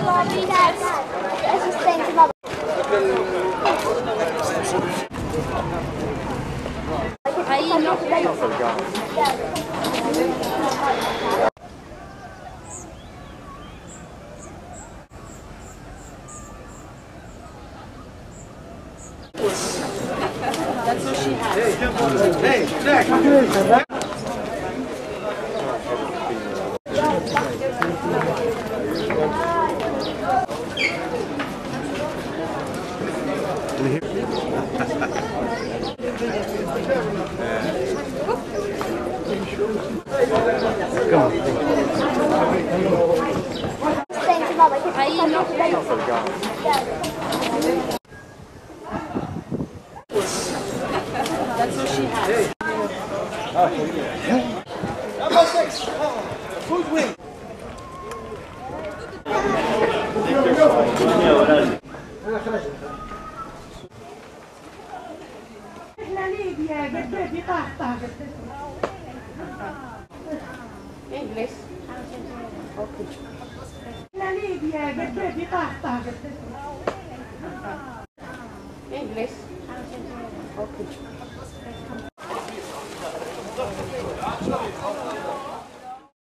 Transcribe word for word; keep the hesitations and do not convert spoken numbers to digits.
Assistente, babá. Aí não. That's what she has. Hey, hey, Aí não. That's what she has. Number six. Who's winning? Inglês. Okay. Inglês. Okay.